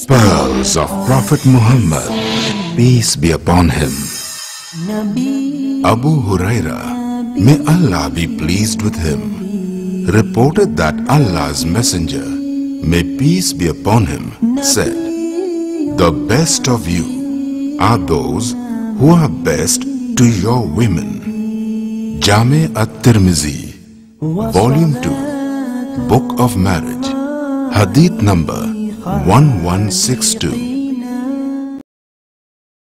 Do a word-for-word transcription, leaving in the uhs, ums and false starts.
Pearls of Prophet Muhammad, peace be upon him. Abu Huraira, may Allah be pleased with him, reported that Allah's Messenger, may peace be upon him, said, "The best of you are those who are best to your women." Jami at-Tirmizi, Volume two, Book of Marriage, Hadith number one one six two.